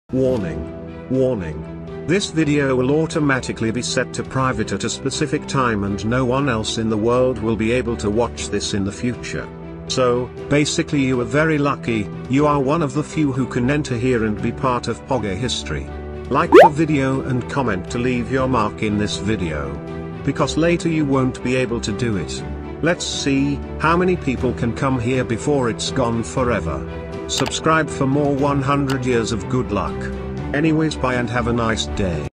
Warning. Warning. This video will automatically be set to private at a specific time and no one else in the world will be able to watch this in the future. So, basically you are very lucky, you are one of the few who can enter here and be part of Pogger history. Like the video and comment to leave your mark in this video. Because later you won't be able to do it. Let's see how many people can come here before it's gone forever. Subscribe for more 100 years of good luck. Anyways, bye and have a nice day.